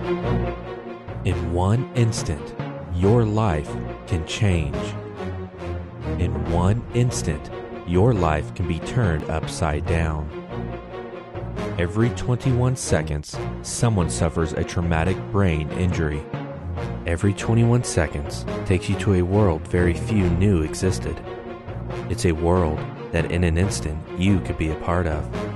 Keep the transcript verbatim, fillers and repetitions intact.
In one instant, your life can change. In one instant, your life can be turned upside down. Every twenty-one seconds, someone suffers a traumatic brain injury. Every twenty-one seconds takes you to a world very few knew existed. It's a world that in an instant you could be a part of.